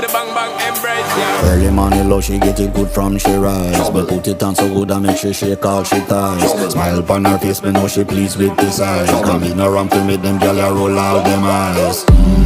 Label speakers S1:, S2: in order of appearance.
S1: for the bang bang embrace, yeah.
S2: Early morning love, she get it good from she rise. But put it on so good and make she shake all she ties. Smile upon her face, me know she pleased with this eyes. Come in around to make them gyal roll out them eyes.